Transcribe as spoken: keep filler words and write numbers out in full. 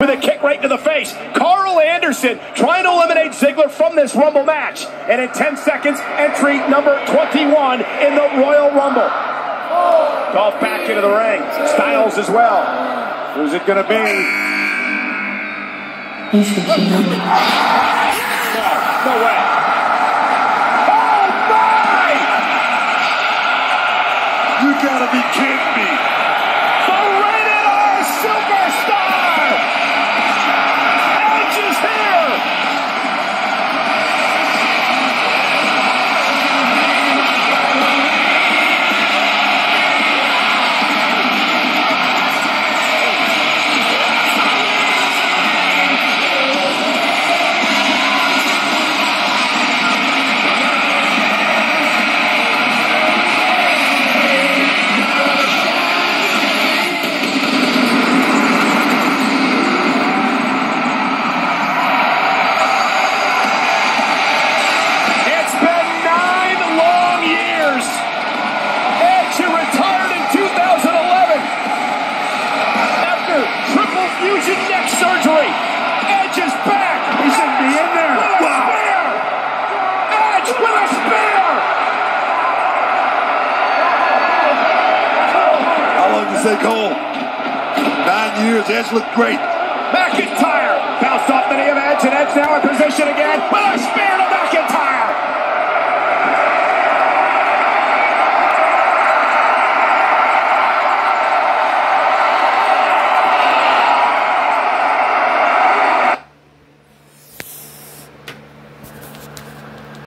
With a kick right to the face. Carl Anderson trying to eliminate Ziggler from this Rumble match. And in ten seconds, entry number twenty-one in the Royal Rumble. Dolph back into the ring. Styles as well. Who's it going to be? You should see him. No, no way. Oh, my! You gotta be kidding me. The Rated R Superstar! Edge is here! Fusion neck surgery. Edge is back. He shouldn't be in there. With a wow. spear. Edge with a spear. How long did you say, Cole? Nine years. Edge looked great. McIntyre bounced off the knee of Edge, and Edge now in position again with a spear to McIntyre.